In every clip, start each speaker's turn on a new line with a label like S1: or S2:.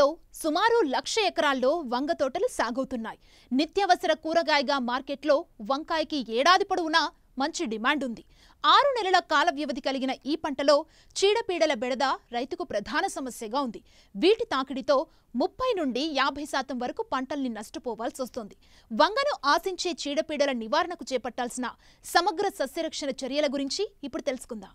S1: జిల్లాలో సుమారు 1,00,000 ఎకరాల్లో వంగ తోటలు సాగుతున్నాయి. నిత్యావసర కూరగాయగా మార్కెట్లో వంకాయకి ఏడాది పొడవునా మంచి డిమాండ్ ఉంది. 6 నెలల కాల వ్యవధి కలిగిన ఈ పంటలో చీడపీడల బెడద రైతుకు ప్రధాన సమస్యగా ఉంది. వీటి తాకిడితో 30 నుండి 50% వరకు పంటల్ని నష్టపోవాల్సి వస్తుంది. వంగను ఆశించే చీడపీడల నివారణకు చేపట్టాల్సిన సమగ్ర సస్యరక్షణ చర్యల గురించి ఇప్పుడు తెలుసుకుందాం.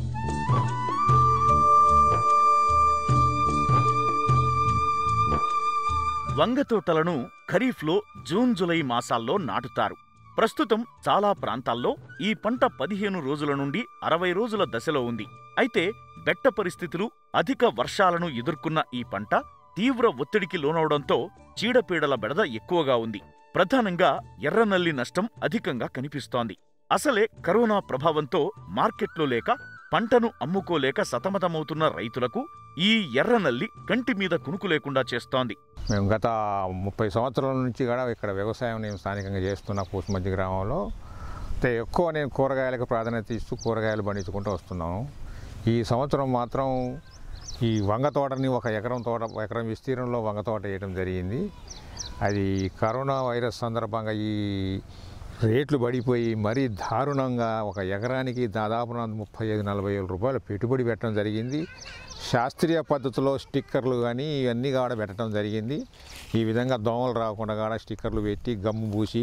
S2: వంగ తోటలను ఖరీఫ్లో జూన్ జూలై మాసాల్లో నాటుతారు. ప్రస్తుతం చాలా ప్రాంతాల్లో ఈ పంట 15 రోజుల నుండి 60 రోజుల దశలో ఉంది. అయితే బెట్ట పరిస్థితులు, అధిక వర్షాలను ఎదుర్కొన్న ఈ పంట తీవ్ర ఒత్తిడికి లోనవడంతో చీడపీడల బెడద ఎక్కువగా ఉంది. ప్రధానంగా ఎర్రనల్లి నష్టం అధికంగా కనిపిస్తోంది. అసలే కరోనా ప్రభావంతో మార్కెట్లో లేక పంటను అమ్ముకోలేక సతమతమవుతున్న రైతులకు ఈ ఎర్రనల్లి కంటి మీద కునుకు లేకుండా చేస్తోంది.
S3: మేము గత 30 సంవత్సరాల నుంచి కూడా ఇక్కడ వ్యవసాయం నేను స్థానికంగా చేస్తున్నా కూసుమధ్య గ్రామంలో. అయితే ఎక్కువ నేను కూరగాయలకు ప్రాధాన్యత ఇస్తూ కూరగాయలు పండించుకుంటూ వస్తున్నాను. ఈ సంవత్సరం మాత్రం ఈ వంగ తోటని ఒక ఎకరం విస్తీర్ణంలో వంగ తోట వేయడం జరిగింది. అది కరోనా వైరస్ సందర్భంగా ఈ రేట్లు పడిపోయి మరీ దారుణంగా ఒక ఎకరానికి దాదాపు 35-40 వేల రూపాయలు పెట్టుబడి పెట్టడం జరిగింది. శాస్త్రీయ పద్ధతిలో స్టిక్కర్లు కానీ ఇవన్నీ కూడా పెట్టడం జరిగింది. ఈ విధంగా దోమలు రాకుండా కూడా స్టిక్కర్లు పెట్టి గమ్ము పూసి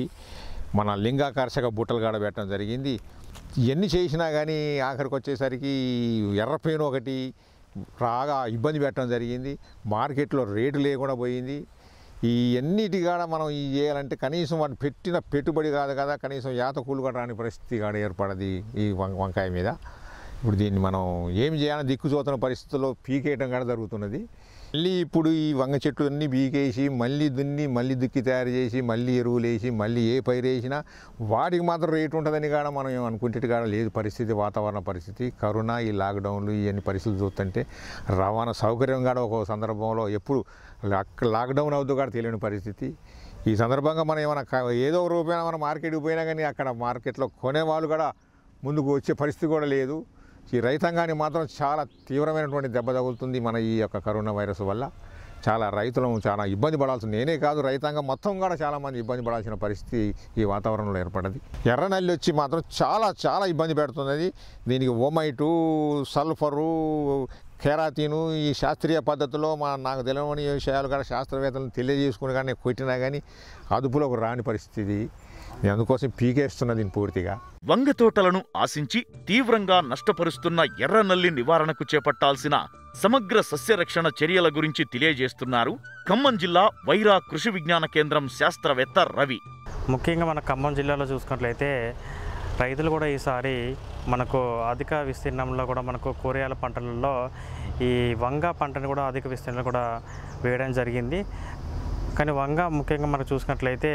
S3: మన లింగాకర్షక బుట్టలు కూడా పెట్టడం జరిగింది. ఇవన్నీ చేసినా కానీ ఆఖరికి వచ్చేసరికి ఎర్రపేను ఒకటి రాగా ఇబ్బంది పెట్టడం జరిగింది. మార్కెట్లో రేటు లేకుండా పోయింది. ఈ అన్నిటి కూడా మనం ఈ చేయాలంటే కనీసం వాటి పెట్టిన పెట్టుబడి కాదు కదా, కనీసం యాత కూలు కూడా రాని పరిస్థితి కూడా ఏర్పడది ఈ వంకాయ మీద. ఇప్పుడు దీన్ని మనం ఏం చేయాలని దిక్కుచోతున్న పరిస్థితుల్లో పీకేయడం కూడా జరుగుతున్నది. మళ్ళీ ఇప్పుడు ఈ వంగ చెట్లు అన్నీ పీకేసి మళ్ళీ దున్ని మళ్ళీ దుక్కి తయారు చేసి మళ్ళీ ఎరువులు వేసి మళ్ళీ ఏ పైరు వేసినా వాటికి మాత్రం రేటు ఉంటుందని కూడా మనం అనుకుంటే కూడా లేదు పరిస్థితి. వాతావరణ పరిస్థితి, కరోనా, ఈ లాక్డౌన్లు ఇవన్నీ పరిస్థితులు చూస్తుంటే రవాణా సౌకర్యం కూడా ఒక సందర్భంలో ఎప్పుడు లాక్డౌన్ అవుతూ కూడా తెలియని పరిస్థితి. ఈ సందర్భంగా మనం ఏమైనా ఏదో ఒక రూపాయన మనం మార్కెట్కి పోయినా కానీ అక్కడ మార్కెట్లో కొనేవాళ్ళు కూడా ముందుకు వచ్చే పరిస్థితి కూడా లేదు. ఈ రైతాంగానికి మాత్రం చాలా తీవ్రమైనటువంటి దెబ్బ తగులుతుంది మన ఈ యొక్క కరోనా వైరస్ వల్ల. చాలా రైతులను చాలా ఇబ్బంది పడాల్సింది. నేనే కాదు, రైతాంగం మొత్తం కూడా చాలామంది ఇబ్బంది పడాల్సిన పరిస్థితి ఈ వాతావరణంలో ఏర్పడింది. ఎర్రనల్లి వచ్చి మాత్రం చాలా ఇబ్బంది పెడుతున్నది. దీనికి ఓమైటు, సల్ఫరు, కెరాటిను ఈ శాస్త్రీయ పద్ధతిలో నాకు తెలియని విషయాలు కూడా శాస్త్రవేత్తలను తెలియజేసుకుని కానీ కొట్టినా కానీ అదుపులోకి రాని పరిస్థితి. అందుకోసం పీకేస్తున్నది పూర్తిగా.
S2: వంగ తోటలను ఆశించి తీవ్రంగా నష్టపరుస్తున్న ఎర్రనల్లి నివారణకు చేపట్టాల్సిన సమగ్ర సస్యరక్షణ చర్యల గురించి తెలియజేస్తున్నారు ఖమ్మం జిల్లా వైరా కృషి విజ్ఞాన కేంద్రం శాస్త్రవేత్త రవి.
S4: ముఖ్యంగా మన ఖమ్మం జిల్లాలో చూసుకున్నట్లయితే రైతులు కూడా ఈసారి మనకు అధిక విస్తీర్ణంలో కూడా మనకు కూరగాయల పంటలలో ఈ వంగ పంటను కూడా అధిక విస్తీర్ణంలో కూడా వేయడం జరిగింది. కానీ వంగ ముఖ్యంగా మనకు చూసుకున్నట్లయితే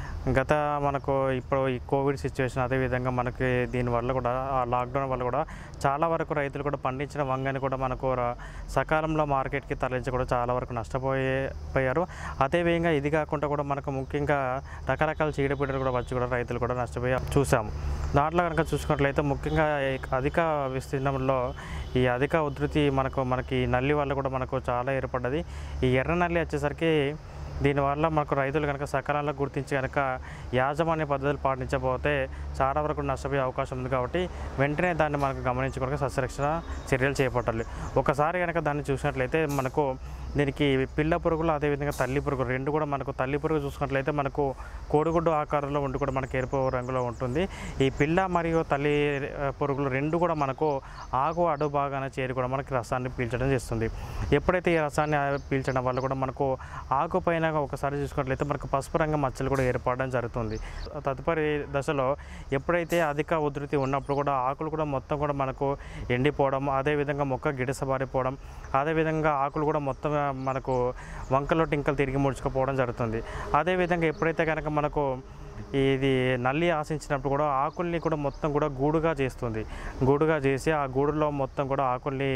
S4: గత మనకు ఇప్పుడు ఈ కోవిడ్ సిచ్యువేషన్, అదేవిధంగా మనకి దీనివల్ల కూడా ఆ లాక్డౌన్ వల్ల కూడా చాలా వరకు రైతులు కూడా పండించిన వంగని కూడా మనకు సకాలంలో మార్కెట్కి తరలించి కూడా చాలా వరకు నష్టపోయారు. అదేవిధంగా ఇది కాకుండా కూడా మనకు ముఖ్యంగా రకరకాల చీడపీడలు కూడా వచ్చి కూడా రైతులు కూడా నష్టపోయి చూసాము. దాంట్లో కనుక చూసుకున్నట్లయితే ముఖ్యంగా అధిక విస్తీర్ణంలో ఈ అధిక ఉధృతి మనకి నల్లి వల్ల కూడా మనకు చాలా ఏర్పడ్డది. ఈ ఎర్ర నల్లి వచ్చేసరికి దీనివల్ల మనకు రైతులు కనుక సకాలంలో గుర్తించి కనుక యాజమాన్య పద్ధతులు పాటించబోతే చాలా వరకు నష్టపోయే అవకాశం ఉంది. కాబట్టి వెంటనే దాన్ని మనకు గమనించుకోవడానికి సస్యరక్షణ చర్యలు చేపట్టాలి. ఒకసారి కనుక దాన్ని చూసినట్లయితే మనకు దీనికి పిల్ల పురుగులు, అదేవిధంగా తల్లి పురుగులు రెండు కూడా మనకు తల్లి పురుగు చూసుకున్నట్లయితే మనకు కోడిగుడ్డు ఆకారంలో ఉండి కూడా మనకు ఎరుపు రంగులో ఉంటుంది. ఈ పిల్ల మరియు తల్లి పురుగులు రెండు కూడా మనకు ఆకు అడుగు భాగాన చేరి కూడా మనకి రసాన్ని పీల్చడం చేస్తుంది. ఎప్పుడైతే ఈ రసాన్ని పీల్చడం వల్ల కూడా మనకు ఆకు పైన ఒకసారి చూసుకున్నట్లయితే మనకు పసుపు రంగు మచ్చలు కూడా ఏర్పడడం జరుగుతుంది. తదుపరి దశలో ఎప్పుడైతే అధిక ఉధృతి ఉన్నప్పుడు కూడా ఆకులు కూడా మొత్తం కూడా మనకు ఎండిపోవడం, అదేవిధంగా మొక్క గిడసబారిపోవడం, అదేవిధంగా ఆకులు కూడా మొత్తం మనకు వంకలో టింకలు తిరిగి ముడుచుకుపోవడం జరుగుతుంది. అదేవిధంగా ఎప్పుడైతే కనుక మనకు ఇది నల్లి ఆశించినప్పుడు కూడా ఆకుల్ని కూడా మొత్తం కూడా గూడుగా చేస్తుంది. గూడుగా చేసి ఆ గూడులో మొత్తం కూడా ఆకుల్ని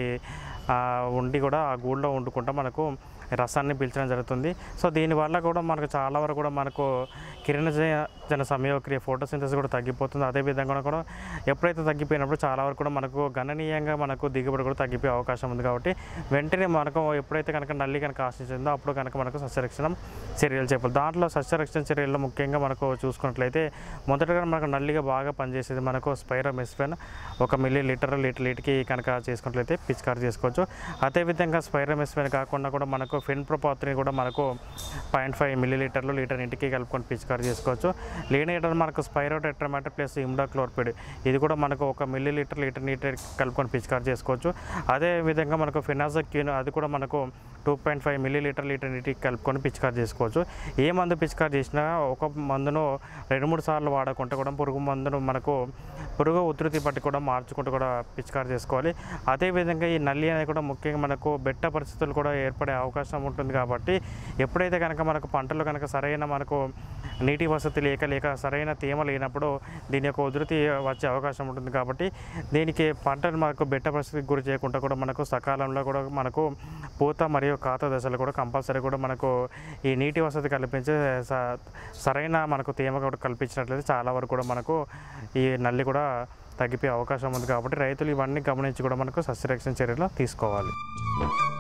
S4: ఉండి కూడా ఆ గూడులో వండుకుంటా మనకు రసాన్ని పీల్చడం జరుగుతుంది. సో దీనివల్ల కూడా మనకు చాలా వరకు కూడా మనకు జన సమయోక్రియ ఫోటోసింథసిస్ కూడా తగ్గిపోతుంది. అదేవిధంగా కూడా ఎప్పుడైతే తగ్గిపోయినప్పుడు చాలా వరకు కూడా మనకు గణనీయంగా మనకు దిగుబడి కూడా తగ్గిపోయే అవకాశం ఉంది. కాబట్టి వెంటనే మనకు ఎప్పుడైతే కనుక నల్లి కనుక ఆశించిందో అప్పుడు కనుక మనకు సస్యరక్షణ చర్యలు చెప్పాలి. దాంట్లో సస్యరక్షణ చర్యల్లో ముఖ్యంగా మనకు చూసుకున్నట్లయితే మొదటగా మనకు నల్లిగా బాగా పనిచేసేది మనకు స్పైరోమెస్ఫెన్ 1 మిల్లీ-లీటర్కి కనుక చేసుకున్నట్లయితే పిచికారీ చేసుకోవచ్చు. అదేవిధంగా స్పైరోమెస్ఫెన్ కాకుండా కూడా మనకు ఫెన్ప్రోపాత్రిని కూడా మనకు 0.5 మిల్లీ-లీటర్లు లీటర్ ఇంటికి కలుపుకొని పిచికారీ చేసుకోవచ్చు. లేనేటర్ మనకు స్పైరోటెట్రామాటో ప్లస్ ఇమ్డాక్లోర్పిడ్ ఇది కూడా మనకు 1 మిల్లీ-లీటర్ లీటర్ కలుపుకొని పిచికారీ చేసుకోవచ్చు. అదేవిధంగా మనకు ఫెనాజోక్విన్ అది కూడా మనకు 2.5 మిల్లీ-లీటర్ లీటర్ ఇంటికి కలుపుకొని పిచికారీ చేసుకోవచ్చు. ఏ మందు పిచికారీ చేసినా ఒక మందును 2-3 సార్లు వాడకుండా కూడా పురుగు మందును మనకు పురుగు ఉధృతి బట్టి కూడా మార్చుకుంటూ కూడా పిచికారీ చేసుకోవాలి. అదేవిధంగా ఈ నల్లి అనేది కూడా ముఖ్యంగా మనకు బెట్ట పరిస్థితులు కూడా ఏర్పడే అవకాశం ఉంటుంది. కాబట్టి ఎప్పుడైతే కనుక మనకు పంటలు కనుక సరైన మనకు నీటి వసతి లేక సరైన తేమ లేనప్పుడు దీని యొక్క ఉధృతి వచ్చే అవకాశం ఉంటుంది. కాబట్టి దీనికి పంటలు మనకు బెట్ట పరిస్థితికి గురి చేయకుండా కూడా మనకు సకాలంలో కూడా మనకు పూత మరియు కాత దశలు కూడా కంపల్సరీ కూడా మనకు ఈ నీటి వసతి కల్పించే సరైన మనకు తేమ కూడా కల్పించినట్లయితే చాలా వరకు కూడా మనకు ఈ నల్లి కూడా తగ్గిపోయే అవకాశం ఉంది. కాబట్టి రైతులు ఇవన్నీ గమనించి కూడా మనకు సస్యరక్షణ చర్యలు తీసుకోవాలి.